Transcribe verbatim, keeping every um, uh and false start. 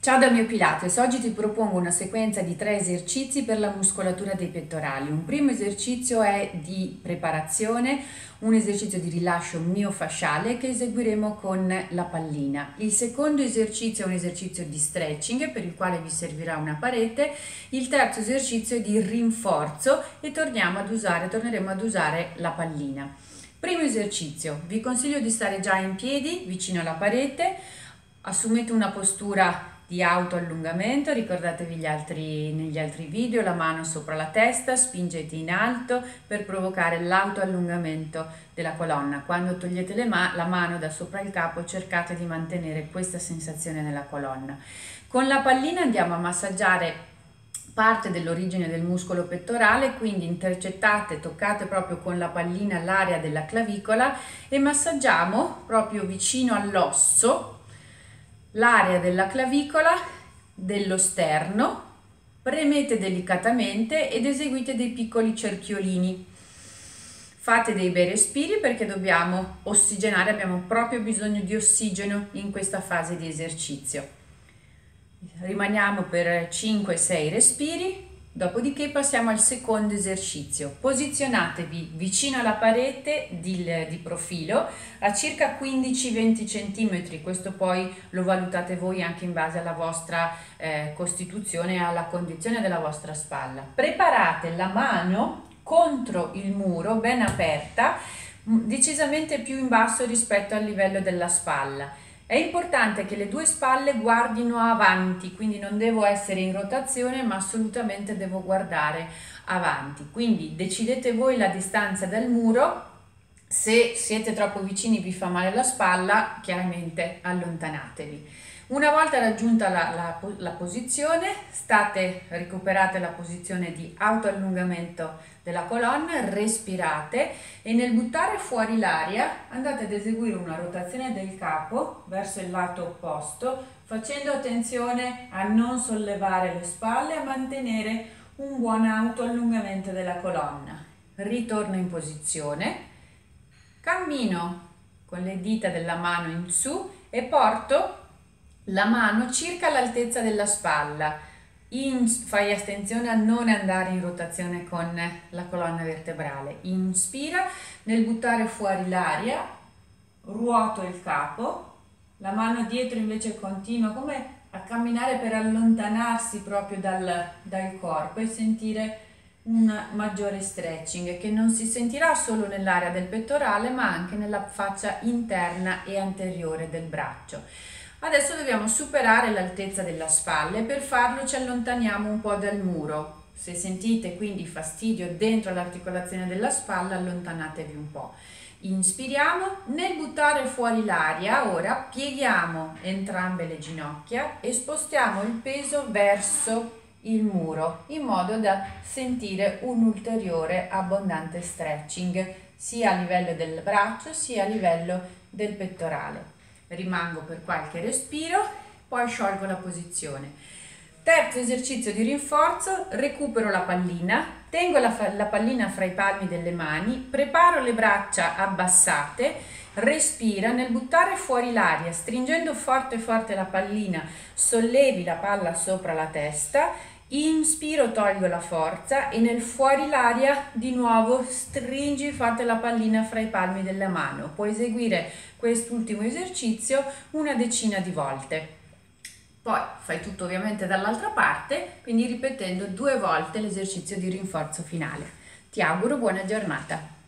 Ciao dal mio Pilates, oggi ti propongo una sequenza di tre esercizi per la muscolatura dei pettorali. Un primo esercizio è di preparazione, un esercizio di rilascio miofasciale che eseguiremo con la pallina. Il secondo esercizio è un esercizio di stretching per il quale vi servirà una parete. Il terzo esercizio è di rinforzo e torniamo ad usare, torneremo ad usare la pallina. Primo esercizio, vi consiglio di stare già in piedi vicino alla parete, assumete una postura di autoallungamento, ricordatevi gli altri, negli altri video, la mano sopra la testa, spingete in alto per provocare l'autoallungamento della colonna. Quando togliete le ma la mano da sopra il capo cercate di mantenere questa sensazione nella colonna. Con la pallina andiamo a massaggiare parte dell'origine del muscolo pettorale, quindi intercettate, toccate proprio con la pallina l'area della clavicola e massaggiamo proprio vicino all'osso l'area della clavicola, dello sterno, premete delicatamente ed eseguite dei piccoli cerchiolini. Fate dei bei respiri perché dobbiamo ossigenare, abbiamo proprio bisogno di ossigeno in questa fase di esercizio. Rimaniamo per cinque sei respiri. Dopodiché passiamo al secondo esercizio. Posizionatevi vicino alla parete di, di profilo a circa quindici venti centimetri, questo poi lo valutate voi anche in base alla vostra eh, costituzione e alla condizione della vostra spalla. Preparate la mano contro il muro ben aperta, decisamente più in basso rispetto al livello della spalla. È importante che le due spalle guardino avanti, quindi non devo essere in rotazione, ma assolutamente devo guardare avanti. Quindi decidete voi la distanza dal muro, se siete troppo vicini vi fa male la spalla, chiaramente allontanatevi. Una volta raggiunta la, la, la posizione, state, recuperate la posizione di autoallungamento della colonna, respirate e nel buttare fuori l'aria andate ad eseguire una rotazione del capo verso il lato opposto, facendo attenzione a non sollevare le spalle e a mantenere un buon autoallungamento della colonna. Ritorno in posizione, cammino con le dita della mano in su e porto la mano circa all'altezza della spalla. In, fai attenzione a non andare in rotazione con la colonna vertebrale. Inspira, nel buttare fuori l'aria, ruoto il capo, la mano dietro invece continua come a camminare per allontanarsi proprio dal, dal corpo e sentire un maggiore stretching che non si sentirà solo nell'area del pettorale ma anche nella faccia interna e anteriore del braccio. Adesso dobbiamo superare l'altezza della spalla e per farlo ci allontaniamo un po' dal muro. Se sentite quindi fastidio dentro l'articolazione della spalla, allontanatevi un po'. Inspiriamo, nel buttare fuori l'aria, ora pieghiamo entrambe le ginocchia e spostiamo il peso verso il muro in modo da sentire un ulteriore abbondante stretching sia a livello del braccio sia a livello del pettorale. Rimango per qualche respiro, poi sciolgo la posizione. Terzo esercizio di rinforzo, recupero la pallina, tengo la, la pallina fra i palmi delle mani, preparo le braccia abbassate, respira, nel buttare fuori l'aria, stringendo forte forte la pallina, sollevi la palla sopra la testa, inspiro, tolgo la forza e nel fuori l'aria di nuovo stringi forte la pallina fra i palmi della mano. Puoi eseguire quest'ultimo esercizio una decina di volte. Poi fai tutto ovviamente dall'altra parte, quindi ripetendo due volte l'esercizio di rinforzo finale. Ti auguro buona giornata.